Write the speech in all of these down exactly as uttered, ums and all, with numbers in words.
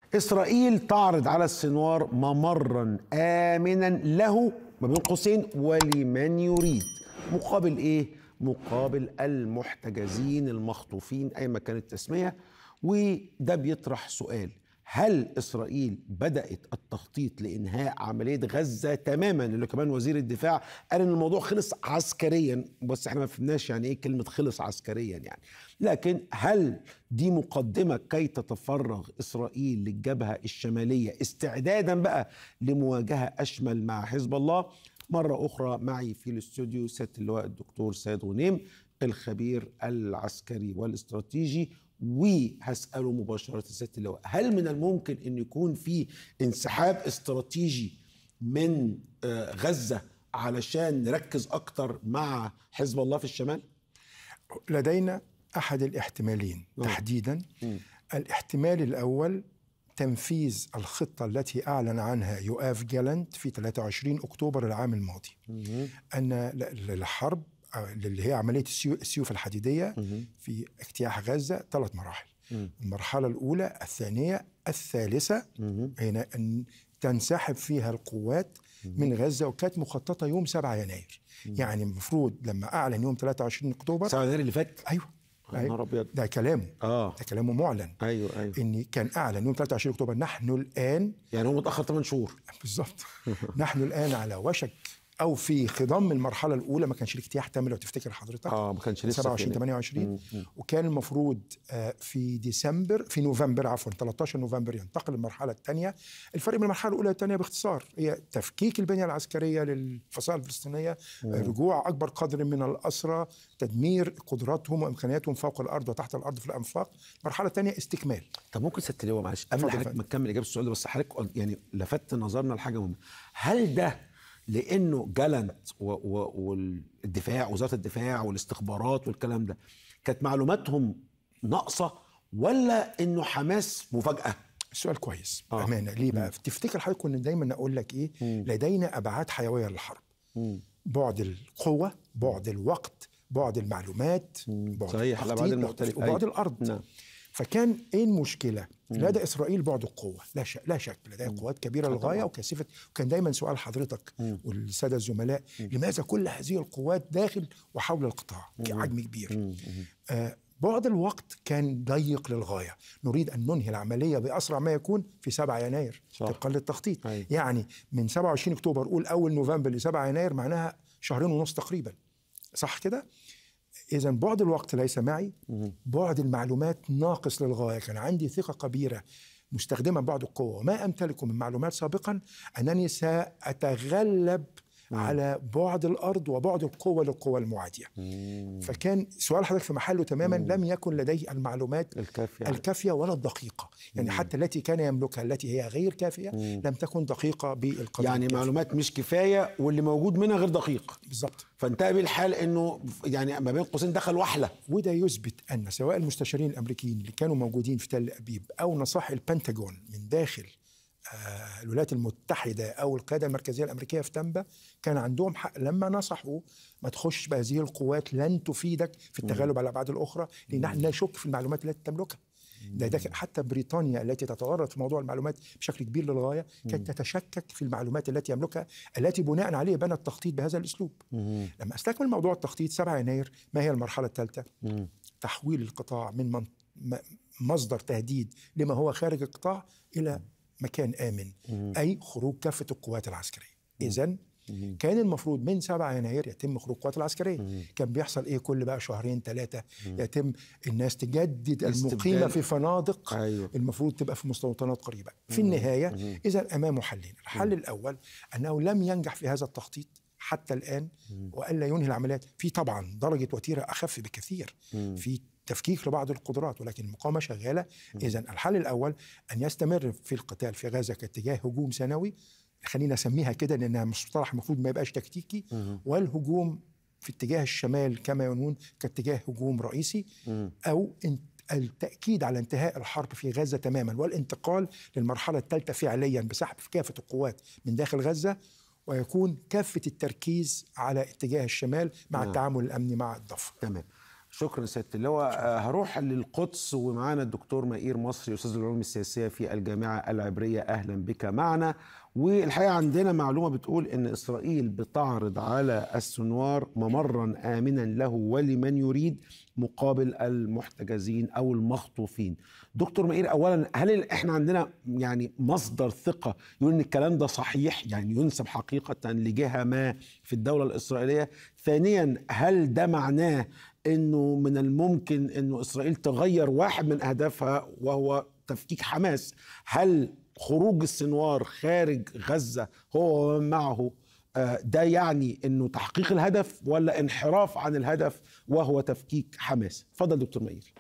إسرائيل تعرض على السنوار ممرا آمنا له ما بين قوسين ولمن يريد، مقابل إيه؟ مقابل المحتجزين المخطوفين أي مكان التسمية. وده بيطرح سؤال: هل إسرائيل بدأت التخطيط لإنهاء عملية غزة تماما؟ اللي كمان وزير الدفاع قال إن الموضوع خلص عسكريا، بس احنا ما فهمناش يعني إيه كلمة خلص عسكريا يعني. لكن هل دي مقدمة كي تتفرغ إسرائيل للجبهة الشمالية استعدادا بقى لمواجهة أشمل مع حزب الله؟ مرة أخرى معي في الاستوديو سيادة اللواء الدكتور سيد غنيم، الخبير العسكري والاستراتيجي، وهسأله مباشرة سيادة اللواء: هل من الممكن أن يكون في انسحاب استراتيجي من غزة علشان نركز أكتر مع حزب الله في الشمال؟ لدينا أحد الاحتمالين م. تحديدا. م. الاحتمال الأول تنفيذ الخطة التي أعلن عنها يؤاف جالنت في ثلاثة وعشرين أكتوبر العام الماضي، م. أن الحرب اللي هي عملية السيوف الحديدية م. في اجتياح غزة ثلاث مراحل. م. المرحلة الأولى، الثانية، الثالثة، هنا أن تنسحب فيها القوات م. من غزة، وكانت مخططة يوم سبعة يناير. م. يعني المفروض لما أعلن يوم ثلاثة وعشرين أكتوبر سبعة يناير اللي فات، أيوه نهار أبيض، ده كلامه آه. ده كلامه معلن. أيوه أيوه إن كان أعلن يوم ثلاثة وعشرين أكتوبر. نحن الآن يعني هو متأخر ثمان شهور بالظبط. نحن الآن على وشك أو في خضم المرحلة الأولى. ما كانش الاجتياح تام لو تفتكر حضرتك، اه ما كانش لسه سبعة وعشرين ثمانية وعشرين، وكان المفروض في ديسمبر في نوفمبر عفوا ثلاثة عشر نوفمبر ينتقل المرحلة الثانية. الفرق بين المرحلة الأولى والثانية باختصار هي تفكيك البنية العسكرية للفصائل الفلسطينية، مم. رجوع أكبر قدر من الأسرى، تدمير قدراتهم وإمكانياتهم فوق الأرض وتحت الأرض في الأنفاق. المرحلة الثانية استكمال. طب ممكن سيادة اللواء معلش قبل حضرتك ما تكمل إجابة السؤال ده، بس حضرتك يعني لفت نظرنا لحاجة مهمة: هل ده لأنه جالنت والدفاع، وزارة الدفاع والاستخبارات والكلام ده كانت معلوماتهم ناقصة، ولا إنه حماس مفاجأة؟ السؤال كويس آه. بأمانة. ليه بقى؟ تفتكر حضرتك كنا دايما أقول لك إيه؟ مم. لدينا أبعاد حيوية للحرب. مم. بعد القوة، بعد الوقت، بعد المعلومات، بعد صحيح، الأبعاد المختلفة، وبعد الأرض. نعم. فكان ايه المشكله؟ لدى اسرائيل بعد القوه، لا شك لا شك لديها قوات كبيره للغايه وكثيفه. وكان دايما سؤال حضرتك مم. والساده الزملاء: مم. لماذا كل هذه القوات داخل وحول القطاع كحجم كبير؟ مم. آه بعد الوقت كان ضيق للغايه. نريد ان ننهي العمليه باسرع ما يكون في سبعة يناير طبقا للتخطيط. أي. يعني من سبعة وعشرين أكتوبر قول اول نوفمبر ل سبعة يناير معناها شهرين ونص تقريبا، صح كده؟ إذن بعد الوقت ليس معي، بعد المعلومات ناقص للغاية. كان عندي ثقة كبيرة مستخدما بعض القوة وما أمتلكه من معلومات سابقا أنني سأتغلب مم. على بعد الأرض وبعد القوة للقوة المعادية. مم. فكان سؤال حضرتك في محله تماما. مم. لم يكن لديه المعلومات الكافية, الكافية ولا الدقيقة. يعني مم. حتى التي كان يملكها التي هي غير كافية مم. لم تكن دقيقة بالقدر يعني الكافية. معلومات مش كفاية واللي موجود منها غير دقيق بالضبط. فانتهى بالحال انه يعني ما بين قوسين دخل وحلة. وده يثبت أن سواء المستشارين الأمريكيين اللي كانوا موجودين في تل أبيب أو نصائح البنتاغون من داخل آه الولايات المتحدة أو القيادة المركزية الأمريكية في تنبا كان عندهم حق لما نصحوا ما تخش بهذه القوات، لن تفيدك في التغلب على الأبعاد الأخرى، لأن نحن نشك في المعلومات التي تملكها. ده, ده حتى بريطانيا التي تتورط في موضوع المعلومات بشكل كبير للغاية كانت تتشكك في المعلومات التي يملكها، التي بناء عليه بنى التخطيط بهذا الأسلوب. مم. لما استكمل موضوع التخطيط سبعة يناير، ما هي المرحلة الثالثة؟ مم. تحويل القطاع من من مصدر تهديد لما هو خارج القطاع إلى مكان آمن. مم. أي خروج كافة القوات العسكرية. إذن كان المفروض من سبعة يناير يتم خروج القوات العسكرية. مم. كان بيحصل إيه كل بقى شهرين ثلاثة يتم الناس تجدد المقيمة في فنادق. أيوه. المفروض تبقى في مستوطنات قريبة. في النهاية إذا أمامه حلين. الحل مم. الأول أنه لم ينجح في هذا التخطيط حتى الآن، وألا ينهي العمليات. في طبعا درجة وتيرة أخف بكثير، مم. في تفكيك لبعض القدرات، ولكن المقاومة شغالة. إذن الحل الأول أن يستمر في القتال في غزة كاتجاه هجوم سنوي، خلينا نسميها كده لأنها مصطلح المفروض ما يبقاش تكتيكي، مم. والهجوم في اتجاه الشمال كما ينون كاتجاه هجوم رئيسي، مم. أو التأكيد على انتهاء الحرب في غزة تماما والانتقال للمرحلة الثالثة فعليا بسحب كافة القوات من داخل غزة، ويكون كافة التركيز على اتجاه الشمال مع نعم. التعامل الأمني مع الضفة. تمام. شكرا سيادة اللواء. هروح للقدس ومعانا الدكتور مائير مصري أستاذ العلوم السياسية في الجامعة العبرية. أهلا بك معنا. والحقيقة عندنا معلومة بتقول إن إسرائيل بتعرض على السنوار ممرا آمنا له ولمن يريد مقابل المحتجزين أو المخطوفين. دكتور مائير، أولا هل إحنا عندنا يعني مصدر ثقة يقول إن الكلام ده صحيح، يعني ينسب حقيقة لجهة ما في الدولة الإسرائيلية؟ ثانيا، هل ده معناه إنه من الممكن إنه إسرائيل تغير واحد من أهدافها وهو تفكيك حماس؟ هل خروج السنوار خارج غزة هو ومن معه ده يعني انه تحقيق الهدف ولا انحراف عن الهدف وهو تفكيك حماس؟ اتفضل دكتور مائير.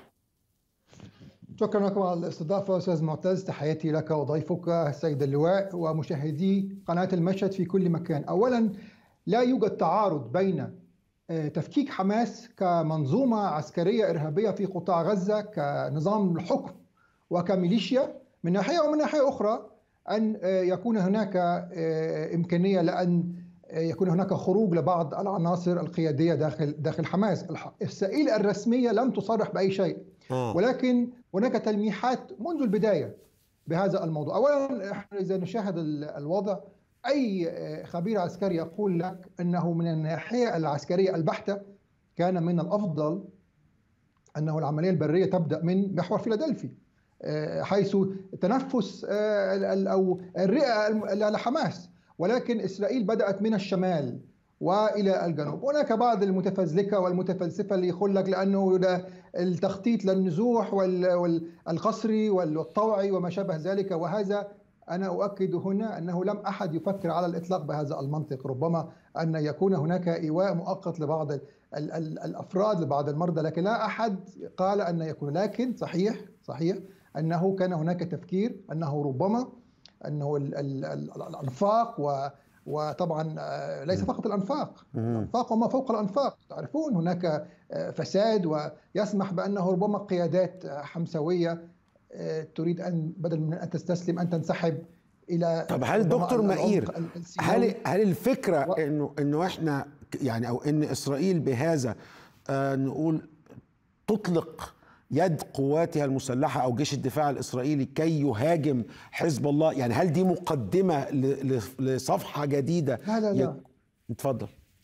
شكرا لكم على الاستضافة أستاذ معتز. تحياتي لك وضيفك السيد اللواء ومشاهدي قناة المشهد في كل مكان. أولا، لا يوجد تعارض بين تفكيك حماس كمنظومة عسكرية إرهابية في قطاع غزة كنظام الحكم وكميليشيا من ناحية، ومن ناحية أخرى أن يكون هناك إمكانية لأن يكون هناك خروج لبعض العناصر القيادية داخل داخل حماس. إسرائيل الرسمية لم تصرح بأي شيء، ولكن هناك تلميحات منذ البداية بهذا الموضوع. أولا، إذا نشاهد الوضع، أي خبير عسكري يقول لك أنه من الناحية العسكرية البحتة كان من الأفضل أنه العملية البرية تبدأ من محور فيلادلفي، حيث تنفس أو الرئة لحماس، ولكن إسرائيل بدأت من الشمال وإلى الجنوب. هناك بعض المتفزلكة والمتفلسفة اللي يقول لك لأنه التخطيط للنزوح والقصري والطوعي وما شابه ذلك، وهذا أنا أؤكد هنا أنه لم أحد يفكر على الإطلاق بهذا المنطق. ربما أن يكون هناك إيواء مؤقت لبعض الأفراد لبعض المرضى، لكن لا أحد قال أن يكون. لكن صحيح صحيح أنه كان هناك تفكير أنه ربما أنه الأنفاق و وطبعا ليس فقط الأنفاق، الأنفاق وما فوق الأنفاق. تعرفون هناك فساد، ويسمح بأنه ربما قيادات حمسوية تريد أن بدل من أن تستسلم أن تنسحب إلى. طب هل دكتور مائير، هل هل الفكرة و... إنه إنه إحنا يعني أو إن إسرائيل بهذا آه نقول تطلق يد قواتها المسلحة أو جيش الدفاع الإسرائيلي كي يهاجم حزب الله، يعني هل دي مقدمة لصفحة جديدة؟ لا لا لا اتفضل.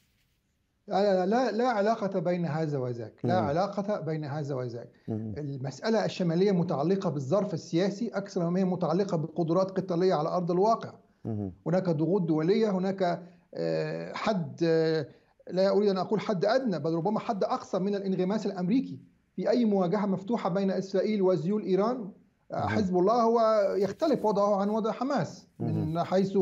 لا لا لا علاقة بين هذا وذاك، لا مم. علاقة بين هذا وذاك. مم. المسألة الشمالية متعلقة بالظرف السياسي أكثر ما هي متعلقة بقدرات قتالية على أرض الواقع. مم. هناك ضغوط دولية، هناك حد، لا أريد أن أقول حد أدنى، بل ربما حد أقصى من الانغماس الأمريكي في أي مواجهة مفتوحة بين إسرائيل وذيول إيران. حزب الله هو يختلف وضعه عن وضع حماس من حيث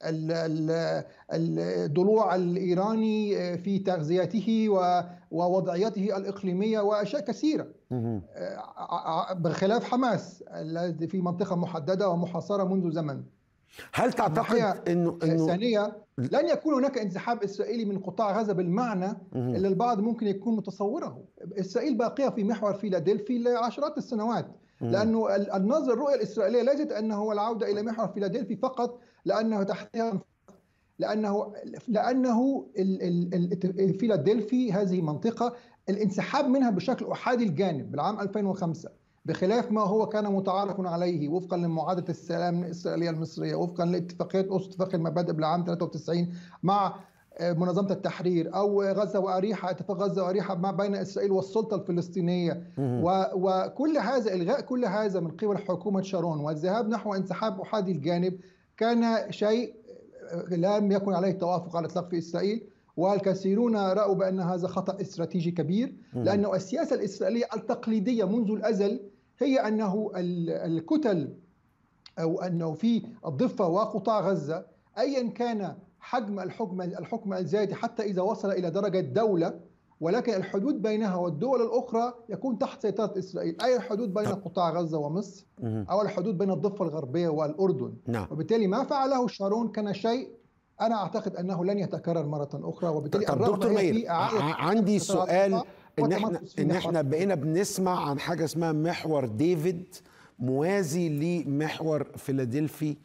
الضلوع الإيراني في تغذيته ووضعيته الإقليمية وأشياء كثيرة، بخلاف حماس الذي في منطقة محددة ومحاصرة منذ زمن. هل تعتقد إنه إنه ثانية لن يكون هناك انسحاب إسرائيلي من قطاع غزة بالمعنى اللي البعض ممكن يكون متصوره؟ إسرائيل باقية في محور فيلادلفي لعشرات السنوات، لأنه النظر الرؤية الإسرائيلية ليست أنه العودة إلى محور فيلادلفي فقط لأنه تحتها، لأنه لأنه فيلادلفي هذه منطقة الانسحاب منها بشكل أحادي الجانب بالعام ألفين وخمسة، بخلاف ما هو كان متعارف عليه وفقا لمعاهدة السلام الإسرائيلية المصرية، وفقا لاتفاقية أوسلو اتفاق المبادئ بالعام ثلاثة وتسعين مع منظمة التحرير، أو غزة وأريحة، اتفاق غزة وأريحة ما بين إسرائيل والسلطة الفلسطينية، وكل هذا إلغاء كل هذا من قبل حكومة شارون والذهاب نحو انسحاب أحادي الجانب كان شيء لم يكن عليه توافق على الإطلاق في إسرائيل، والكثيرون رأوا بأن هذا خطأ استراتيجي كبير، لأنه السياسة الإسرائيلية التقليدية منذ الأزل هي أنه الكتل أو أنه في الضفة وقطاع غزة أيا كان حجم الحكم الحكم الذاتي حتى إذا وصل إلى درجة دولة، ولكن الحدود بينها والدول الأخرى يكون تحت سيطرة إسرائيل، أي الحدود بين قطاع غزة ومصر أو الحدود بين الضفة الغربية والأردن. نعم. وبالتالي ما فعله شارون كان شيء أنا أعتقد أنه لن يتكرر مرة أخرى، وبالتالي الرغبة هي في عندي سؤال إن إحنا إن إحنا بقينا بنسمع عن حاجة اسمها محور ديفيد موازي لمحور فيلادلفي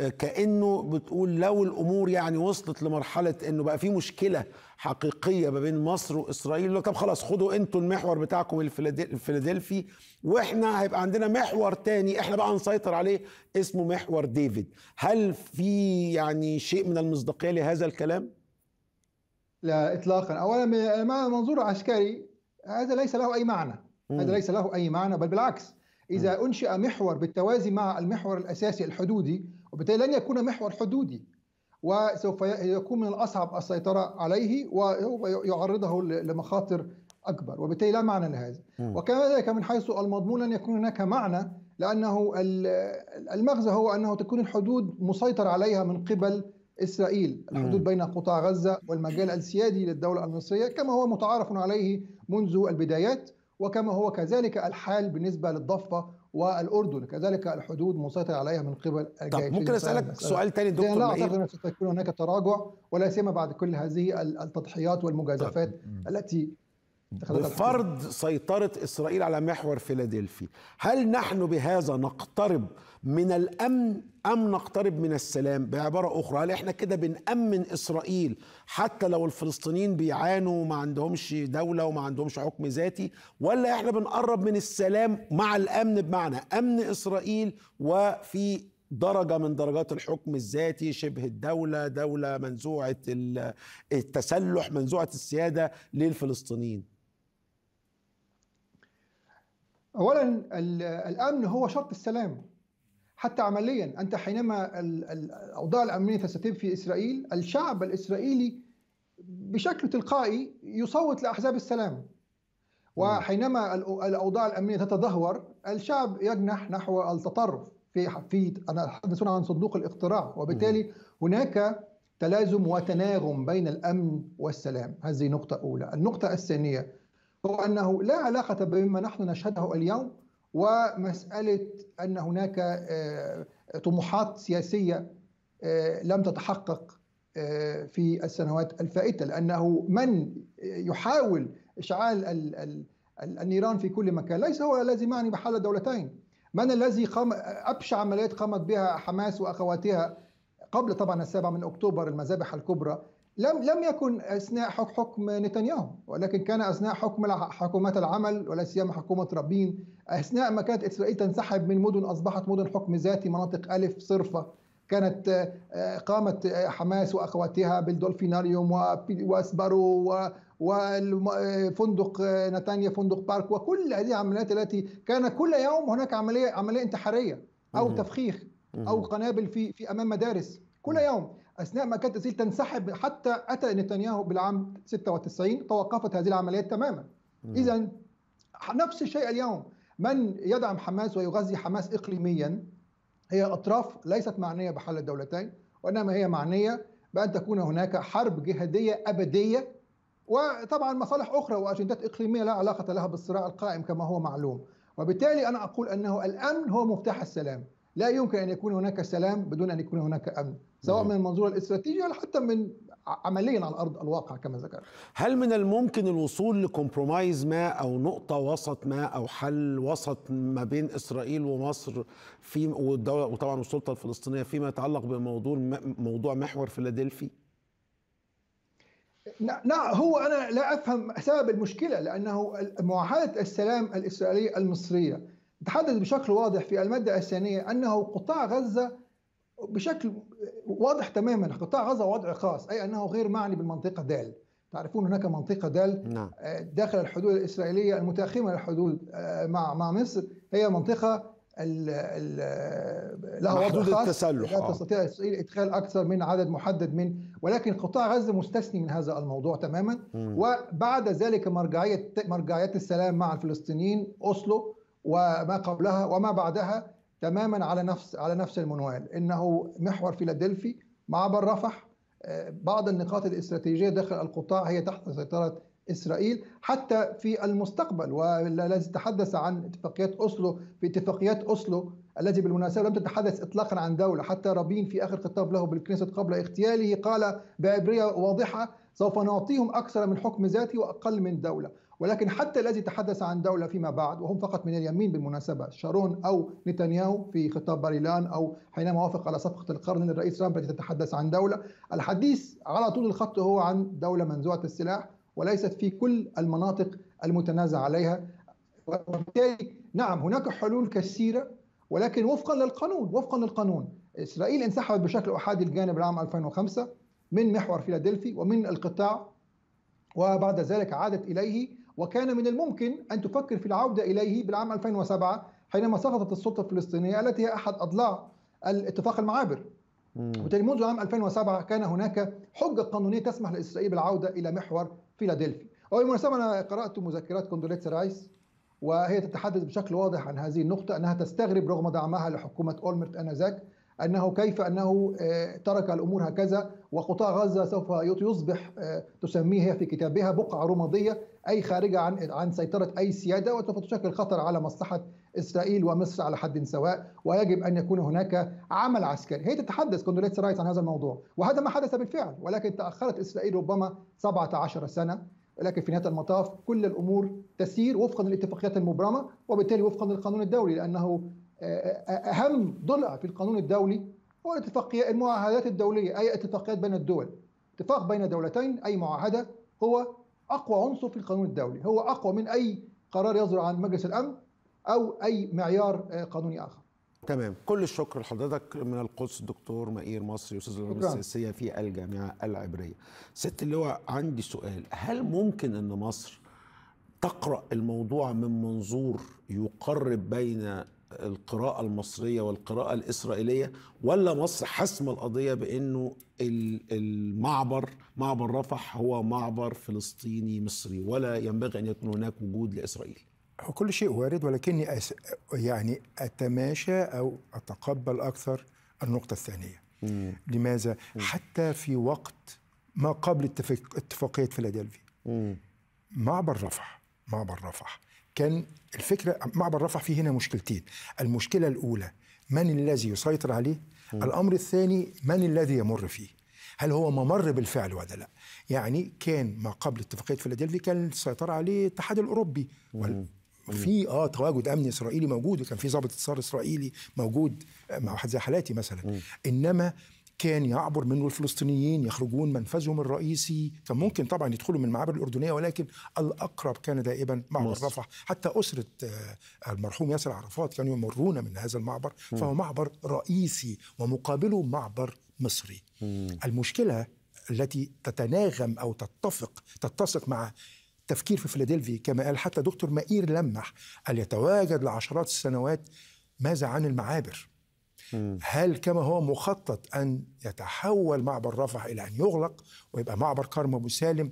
كأنه بتقول لو الأمور يعني وصلت لمرحلة أنه بقى في مشكلة حقيقية ما بين مصر وإسرائيل، طب خلاص خدوا أنتوا المحور بتاعكم الفيلادلفي وإحنا هيبقى عندنا محور تاني إحنا بقى نسيطر عليه اسمه محور ديفيد. هل في يعني شيء من المصداقية لهذا الكلام؟ لا إطلاقا. أولا من منظور عسكري هذا ليس له أي معنى. م. هذا ليس له أي معنى، بل بالعكس، إذا م. أنشئ محور بالتوازي مع المحور الأساسي الحدودي، وبالتالي لن يكون محور حدودي وسوف يكون من الأصعب السيطرة عليه ويعرضه لمخاطر أكبر، وبالتالي لا معنى لهذا. م. وكذلك من حيث المضمون لن يكون هناك معنى، لأنه المغزى هو أنه تكون الحدود مسيطر عليها من قبل إسرائيل، الحدود بين قطاع غزة والمجال السيادي للدولة المصرية كما هو متعارف عليه منذ البدايات، وكما هو كذلك الحال بالنسبة للضفة والأردن، كذلك الحدود مسيطر عليها من قبل الجيش. طب ممكن أسألك سؤال تاني دكتور؟ لا أعتقد أن سيكون هناك تراجع، ولا سيما بعد كل هذه التضحيات والمجازفات التي بفرض سيطرة إسرائيل على محور فيلادلفي. هل نحن بهذا نقترب من الأمن أم نقترب من السلام؟ بعبارة أخرى، هل إحنا كده بنأمن إسرائيل حتى لو الفلسطينيين بيعانوا وما عندهمش دولة وما عندهمش حكم ذاتي، ولا إحنا بنقرب من السلام مع الأمن بمعنى أمن إسرائيل وفي درجة من درجات الحكم الذاتي، شبه الدولة، دولة منزوعة التسلح، منزوعة السيادة للفلسطينيين؟ أولا الأمن هو شرط السلام حتى عمليا. أنت حينما الأوضاع الأمنية تستتب في إسرائيل، الشعب الإسرائيلي بشكل تلقائي يصوت لأحزاب السلام، وحينما الأوضاع الأمنية تتدهور الشعب يجنح نحو التطرف في في أنا أتحدث عن صندوق الاقتراع، وبالتالي هناك تلازم وتناغم بين الأمن والسلام. هذه نقطة أولى. النقطة الثانية هو أنه لا علاقة بما نحن نشهده اليوم ومسألة أن هناك طموحات سياسية لم تتحقق في السنوات الفائتة، لأنه من يحاول إشعال النيران في كل مكان ليس هو الذي معني بحل الدولتين. من الذي قام أبشع عمليات قامت بها حماس وأخواتها قبل طبعا السابع من أكتوبر، المذابح الكبرى، لم لم يكن اثناء حكم نتنياهو، ولكن كان اثناء حكم حكومات العمل ولا سيما حكومه رابين، اثناء ما كانت اسرائيل تنسحب من مدن اصبحت مدن حكم ذاتي، مناطق الف صرفه، كانت قامت حماس واخواتها بالدولفيناريوم واسبرو وفندق نتانيا، فندق بارك، وكل هذه العمليات التي كان كل يوم هناك عمليه عمليه انتحاريه او تفخيخ او قنابل في في امام مدارس كل يوم. أثناء ما كانت إسرائيل تنسحب حتى أتى نتنياهو بالعام ستة وتسعين توقفت هذه العمليات تماما. إذن نفس الشيء اليوم، من يدعم حماس ويغذي حماس إقليميا هي أطراف ليست معنية بحل الدولتين، وإنما هي معنية بأن تكون هناك حرب جهادية أبدية، وطبعا مصالح أخرى وأجندات إقليمية لا علاقة لها بالصراع القائم كما هو معلوم. وبالتالي أنا أقول أنه الأمن هو مفتاح السلام. لا يمكن أن يكون هناك سلام بدون أن يكون هناك أمن، سواء من المنظور الاستراتيجي ولا حتى من عمليا على أرض الواقع كما ذكرت. هل من الممكن الوصول لكمبرومايز ما أو نقطة وسط ما أو حل وسط ما بين إسرائيل ومصر في والدولة وطبعا السلطة الفلسطينية فيما يتعلق بموضوع موضوع محور فيلادلفي؟ نعم، هو أنا لا أفهم سبب المشكلة، لأنه معاهدة السلام الإسرائيلية المصرية تحدث بشكل واضح في المادة الثانية أنه قطاع غزة بشكل واضح تماما، قطاع غزة وضع خاص، أي أنه غير معني بالمنطقة دال. تعرفون هناك منطقة دال داخل الحدود الإسرائيلية المتأخمة للحدود مع مع مصر، هي منطقة لها وضع خاص، التسلح. لا تستطيع إسرائيل إدخال أكثر من عدد محدد من، ولكن قطاع غزة مستثني من هذا الموضوع تماما. م. وبعد ذلك مرجعية مرجعيات السلام مع الفلسطينيين أوسلو وما قبلها وما بعدها تماما على نفس على نفس المنوال، انه محور فيلادلفي، معبر رفح، بعض النقاط الاستراتيجيه داخل القطاع هي تحت سيطره اسرائيل حتى في المستقبل. والذي تحدث عن اتفاقيات اوسلو، في اتفاقيات اوسلو التي بالمناسبه لم تتحدث اطلاقا عن دوله، حتى رابين في اخر خطاب له بالكنيست قبل اغتياله قال بعبريه واضحه: سوف نعطيهم اكثر من حكم ذاتي واقل من دوله. ولكن حتى الذي تحدث عن دولة فيما بعد وهم فقط من اليمين بالمناسبة، شارون أو نتنياهو في خطاب باريلان أو حينما وافق على صفقة القرن للرئيس ترامب التي تتحدث عن دولة، الحديث على طول الخط هو عن دولة منزوعة السلاح وليست في كل المناطق المتنازع عليها. وبالتالي نعم هناك حلول كثيرة ولكن وفقا للقانون وفقا للقانون. إسرائيل انسحبت بشكل أحادي الجانب العام ألفين وخمسة من محور فيلادلفي ومن القطاع، وبعد ذلك عادت إليه، وكان من الممكن أن تفكر في العودة إليه بالعام ألفين وسبعة حينما سقطت السلطة الفلسطينية التي هي أحد أضلاع الاتفاق المعابر. وبالتالي منذ عام ألفين وسبعة كان هناك حجة قانونية تسمح لإسرائيل بالعودة إلى محور فيلادلفي. وبالمناسبة أنا قرأت مذكرات كوندوليتسا رايس وهي تتحدث بشكل واضح عن هذه النقطة، أنها تستغرب رغم دعمها لحكومة أولمرت آنذاك أنه كيف أنه ترك الأمور هكذا، وقطاع غزة سوف يصبح تسميه في كتابها بقعة رمادية، أي خارجة عن عن سيطرة أي سيادة، وسوف تشكل خطر على مصلحة إسرائيل ومصر على حد سواء، ويجب أن يكون هناك عمل عسكري. هي تتحدث كوندوليتسا رايس عن هذا الموضوع، وهذا ما حدث بالفعل، ولكن تأخرت إسرائيل ربما سبعة عشر سنة، ولكن في نهاية المطاف كل الأمور تسير وفقا للاتفاقيات المبرمة وبالتالي وفقا للقانون الدولي، لأنه أهم ضلع في القانون الدولي هو الاتفاقيات المعاهدات الدولية، أي اتفاقيات بين الدول. اتفاق بين دولتين أي معاهدة هو أقوى عنصر في القانون الدولي، هو أقوى من أي قرار يصدر عن مجلس الأمن أو أي معيار قانوني آخر. تمام، كل الشكر لحضرتك. من القدس الدكتور مائير مصري، أستاذ العلوم السياسية في الجامعة العبرية. ست اللواء، عندي سؤال، هل ممكن أن مصر تقرأ الموضوع من منظور يقرب بين القراءة المصرية والقراءة الإسرائيلية، ولا مصر حسم القضية بأنه المعبر معبر رفح هو معبر فلسطيني مصري ولا ينبغي أن يكون هناك وجود لإسرائيل؟ هو كل شيء وارد، ولكني أس... يعني أتماشى أو أتقبل أكثر النقطة الثانية. مم. لماذا؟ مم. حتى في وقت ما قبل اتفاق... اتفاقية فيلادلفي، معبر رفح معبر رفح كان الفكرة، معبر رفح فيه هنا مشكلتين. المشكلة الأولى من الذي يسيطر عليه؟ م. الأمر الثاني من الذي يمر فيه؟ هل هو ممر بالفعل ولا لا؟ يعني كان ما قبل اتفاقية فيلادلفي كان السيطرة عليه الاتحاد الأوروبي، في اه تواجد امني اسرائيلي موجود، وكان في ضابط اتصال اسرائيلي موجود مع واحد زي حالاتي مثلا. م. انما كان يعبر منه الفلسطينيين، يخرجون منفذهم الرئيسي، كان ممكن طبعا يدخلوا من المعابر الأردنية، ولكن الأقرب كان دائما معبر رفح. حتى أسرة المرحوم ياسر عرفات كانوا يمرون من هذا المعبر، فهو معبر رئيسي ومقابله معبر مصري. م. المشكلة التي تتناغم أو تتفق تتسق مع تفكير في فيلادلفي كما قال حتى دكتور مائير لمح، أن يتواجد لعشرات السنوات ماذا عن المعابر؟ هل كما هو مخطط أن يتحول معبر رفح إلى أن يغلق ويبقى معبر كرم أبو سالم،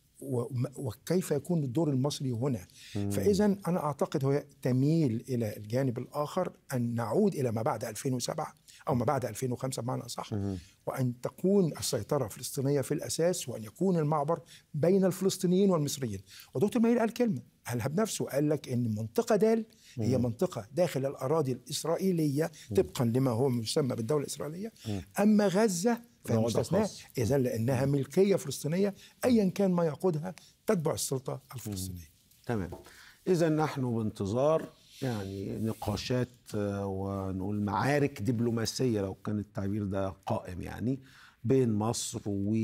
وكيف يكون الدور المصري هنا؟ فإذا أنا أعتقد هو تميل إلى الجانب الآخر، أن نعود إلى ما بعد ألفين وسبعة أو ما بعد ألفين وخمسة بمعنى أصح، وأن تكون السيطرة فلسطينية في الأساس، وأن يكون المعبر بين الفلسطينيين والمصريين. ودكتور مائير قال كلمة، قالها بنفسه، قال لك إن منطقة دال هي منطقة داخل الأراضي الإسرائيلية طبقا لما هو يسمى بالدولة الإسرائيلية، أما غزة فمستثناة إذن لأنها ملكية فلسطينية، أيا كان ما يقودها تتبع السلطة الفلسطينية. تمام، إذا نحن بانتظار يعني نقاشات ونقول معارك دبلوماسية لو كان التعبير ده قائم، يعني بين مصر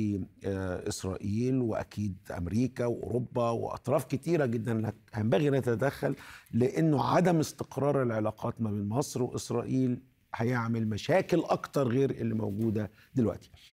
وإسرائيل وأكيد أمريكا وأوروبا وأطراف كتيرة جدا ينبغي أن تتدخل، لأنه عدم استقرار العلاقات ما بين مصر وإسرائيل هيعمل مشاكل أكتر غير اللي موجودة دلوقتي.